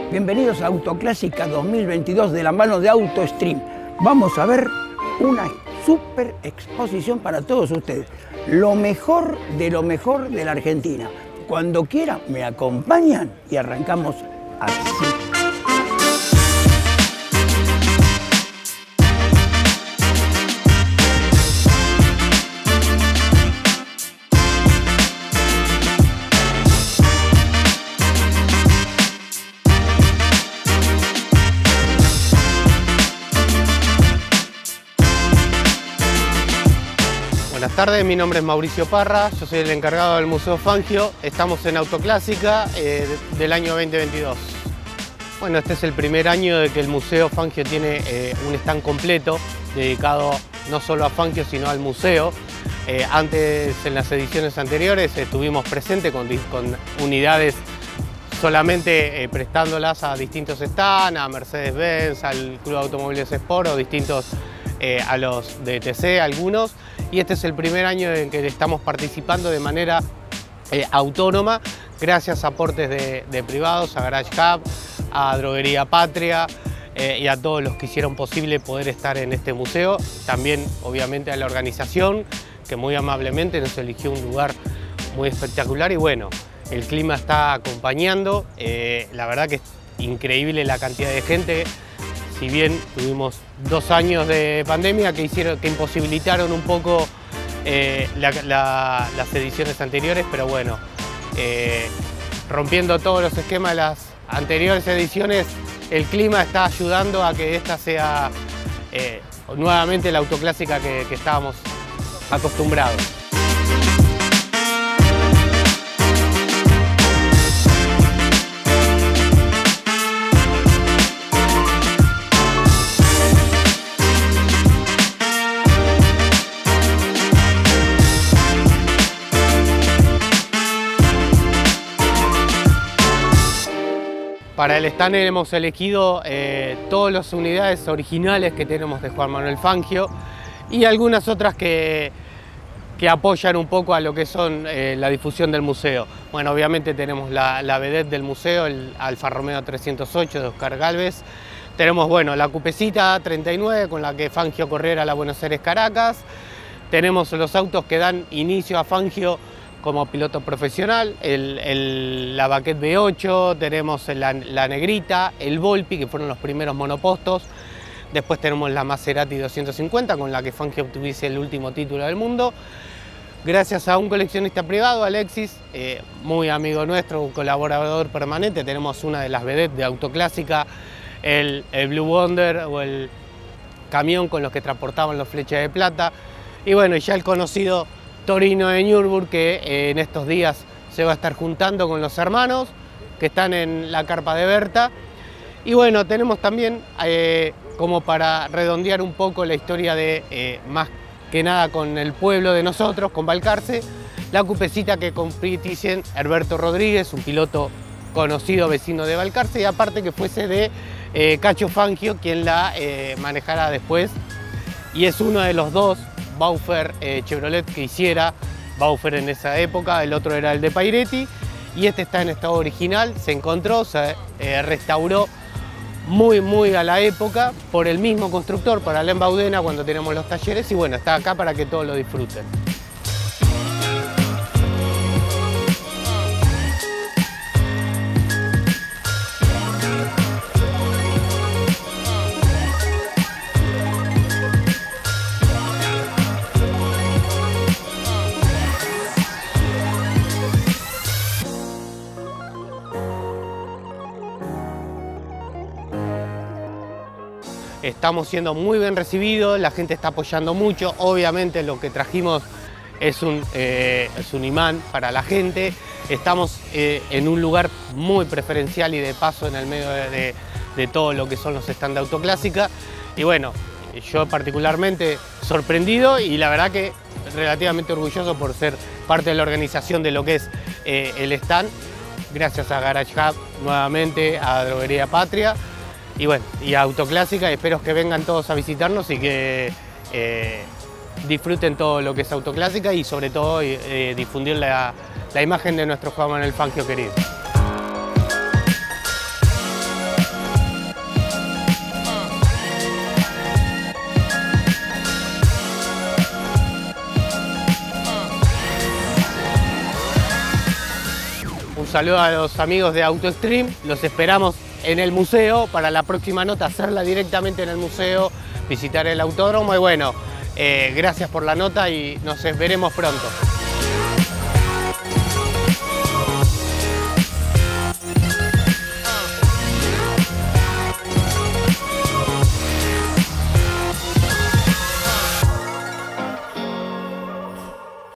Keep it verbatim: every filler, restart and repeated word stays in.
Bienvenidos a Autoclásica dos mil veintidós de la mano de AutoStream. Vamos a ver una super exposición para todos ustedes. Lo mejor de lo mejor de la Argentina. Cuando quieran me acompañan y arrancamos así. Buenas tardes, mi nombre es Mauricio Parra, yo soy el encargado del Museo Fangio. Estamos en Autoclásica eh, del año veinte veintidós. Bueno, este es el primer año de que el Museo Fangio tiene eh, un stand completo dedicado no solo a Fangio sino al museo. Eh, antes, en las ediciones anteriores, estuvimos presentes con, con unidades solamente eh, prestándolas a distintos stands, a Mercedes-Benz, al Club de Automóviles Sport o distintos eh, a los de T C, algunos. Y este es el primer año en que estamos participando de manera eh, autónoma, gracias a aportes de, de privados, a Garage Hub, a Droguería Patria eh, y a todos los que hicieron posible poder estar en este museo. También, obviamente, a la organización, que muy amablemente nos eligió un lugar muy espectacular. Y bueno, el clima está acompañando, eh, la verdad que es increíble la cantidad de gente. Si bien tuvimos dos años de pandemia que, hicieron, que imposibilitaron un poco eh, la, la, las ediciones anteriores, pero bueno, eh, rompiendo todos los esquemas de las anteriores ediciones, el clima está ayudando a que esta sea eh, nuevamente la autoclásica que, que estábamos acostumbrados. Para el stand hemos elegido eh, todas las unidades originales que tenemos de Juan Manuel Fangio y algunas otras que, que apoyan un poco a lo que son eh, la difusión del museo. Bueno, obviamente tenemos la, la vedette del museo, el Alfa Romeo trescientos ocho de Oscar Gálvez. Tenemos, bueno, la Cupecita treinta y nueve con la que Fangio corriera la Buenos Aires Caracas. Tenemos los autos que dan inicio a Fangio como piloto profesional, el, el, la Baquet V ocho, tenemos la, la Negrita, el Volpi, que fueron los primeros monopostos. Después tenemos la Maserati doscientos cincuenta, con la que Fangio obtuviese el último título del mundo. Gracias a un coleccionista privado, Alexis, eh, muy amigo nuestro, un colaborador permanente, tenemos una de las vedettes de Autoclásica, el, el Blue Wonder o el camión con los que transportaban los Flechas de Plata. Y bueno, ya el conocido Torino de Nürburgring, que eh, en estos días se va a estar juntando con los hermanos que están en la carpa de Berta. Y bueno, tenemos también, eh, como para redondear un poco la historia de, eh, más que nada con el pueblo de nosotros, con Balcarce, la Cupecita que compite Herberto Rodríguez, un piloto conocido vecino de Balcarce, y aparte que fuese de eh, Cacho Fangio, quien la eh, manejara después, y es uno de los dos Baufer eh, Chevrolet que hiciera Baufer en esa época. El otro era el de Pairetti y este está en estado original, se encontró, se eh, restauró muy muy a la época por el mismo constructor, para Alain Baudena, cuando tenemos los talleres, y bueno, está acá para que todos lo disfruten. Estamos siendo muy bien recibidos, la gente está apoyando mucho. Obviamente lo que trajimos es un, eh, es un imán para la gente. Estamos eh, en un lugar muy preferencial y de paso en el medio de, de, de todo lo que son los stands de Autoclásica. Y bueno, yo particularmente sorprendido y la verdad que relativamente orgulloso por ser parte de la organización de lo que es eh, el stand. Gracias a Garage Hub nuevamente, a Droguería Patria. Y bueno, y a Autoclásica, espero que vengan todos a visitarnos y que eh, disfruten todo lo que es Autoclásica y sobre todo eh, difundir la, la imagen de nuestro Juan Manuel Fangio querido. saludo a los amigos de AutoStream, los esperamos en el museo para la próxima nota, hacerla directamente en el museo, visitar el autódromo y bueno, eh, gracias por la nota y nos veremos pronto.